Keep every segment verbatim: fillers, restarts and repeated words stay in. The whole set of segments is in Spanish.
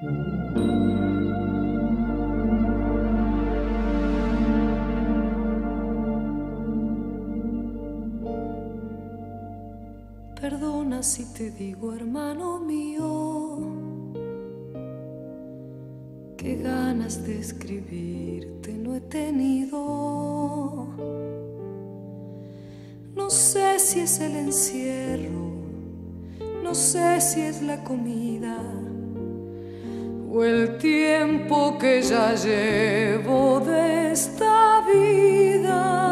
Perdona si te digo, hermano mío, qué ganas de escribirte no he tenido. No sé si es el encierro, no sé si es la comida o el tiempo que ya llevo de esta vida.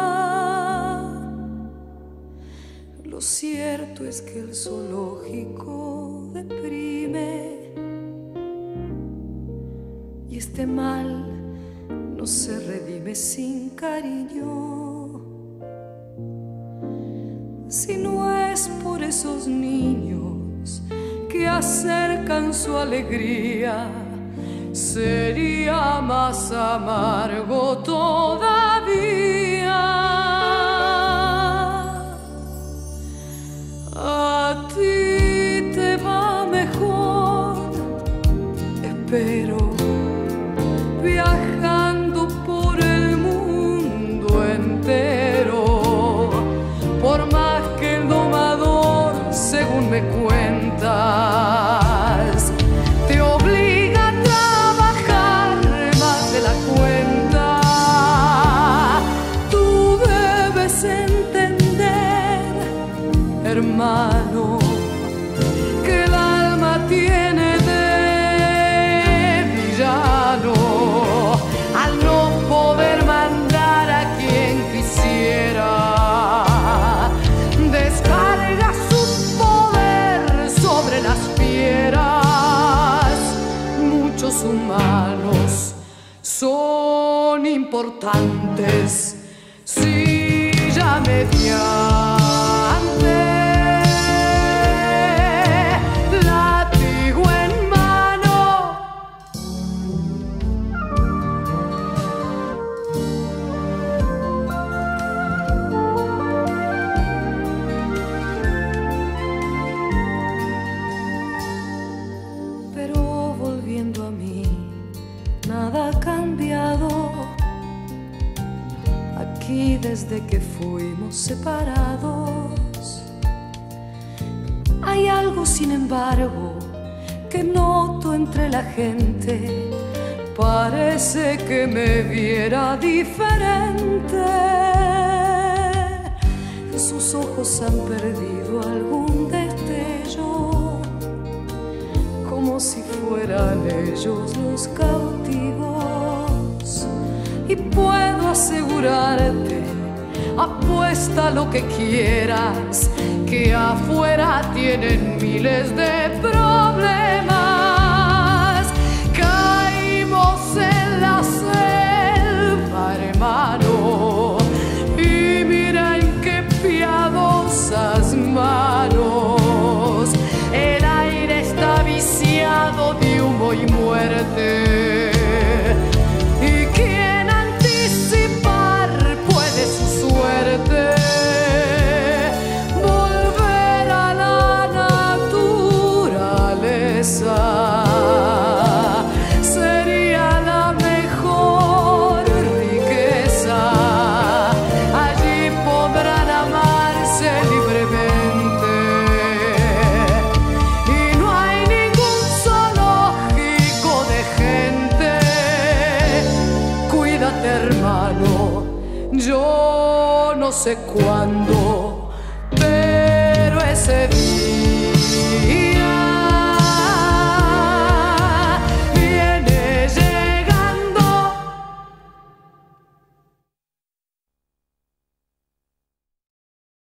Lo cierto es que el zoológico deprime y este mal no se redime sin cariño. Si no es por esos niños que acercan su alegría, sería más amargo todavía. A ti te va mejor, espero, viajando por el mundo entero, por más que el domador, según me cuentas, te obliga a trabajar más de la cuenta. Tú debes entender, hermano, que el alma tiene de villano al no poder mandar a quien quisiera. Descarga su poder sobre las fieras. Muchos humanos son importantes si ya mediante látigo en mano. Pero volviendo a mí, nada ha cambiado aquí desde que fuimos separados. Hay algo, sin embargo, que noto entre la gente. Parece que me viera diferente. Sus ojos han perdido algún destello, como si fueran ellos los cautivos. Y puedo asegurarte, apuesta lo que quieras, que afuera tienen miles de problemas. Caímos en la selva, hermano, y mira en qué piadosas manos. El aire está viciado de humo y muerte. ¿Y quién anticipar puede su suerte? Volver a la naturaleza sería la mejor riqueza. Allí podrán amarse libremente y no hay ningún zoológico de gente. Cuídate, hermano, yo no sé cuándo, pero ese día